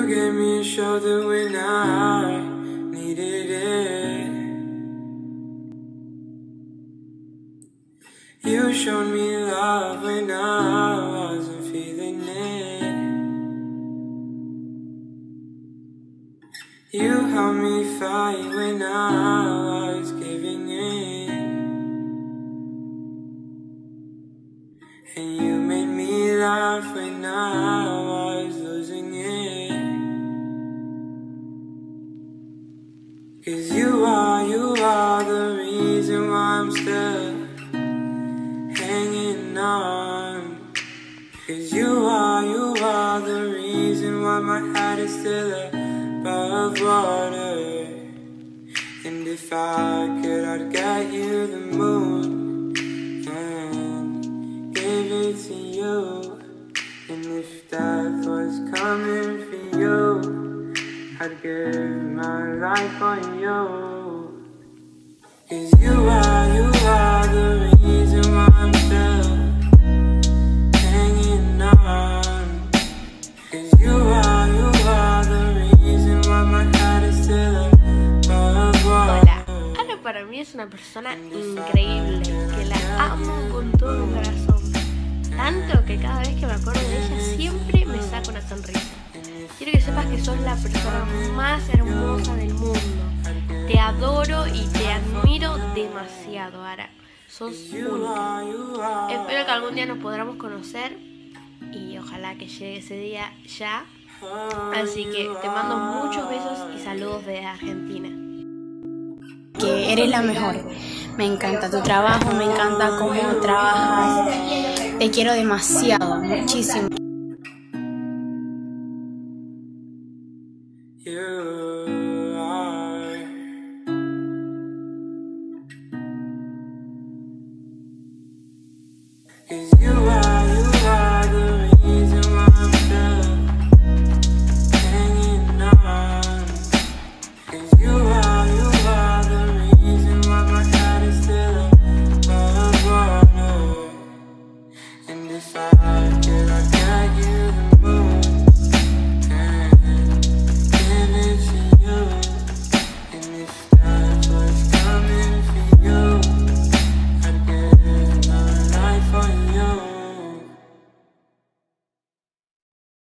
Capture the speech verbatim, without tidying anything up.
You gave me a shoulder when I needed it. You showed me love when I wasn't feeling it. You helped me fight when I was giving in. And you made me laugh when I was losing it. 'Cause you are, you are the reason why I'm still hanging on. 'Cause you are, you are the reason why my head is still above water. And if I could, I'd get you the moon and give it to you. And if death was coming for you, I'd give my life for you. 'Cause you are, you are the reason why I'm still hanging on. 'Cause you are, you are the reason why my head is still above water. Hola, Ana para mí es una persona increíble, que la amo con todo mi corazón. Tanto que cada vez que me acuerdo de ella siempre me saca una sonrisa. Quiero que sepas que sos la persona más hermosa del mundo. Te adoro y te admiro demasiado, Ara. Sos única. Espero que algún día nos podamos conocer y ojalá que llegue ese día ya. Así que te mando muchos besos y saludos desde Argentina. Que eres la mejor. Me encanta tu trabajo, me encanta cómo trabajas. Te quiero demasiado, muchísimo. You are. 'Cause you are.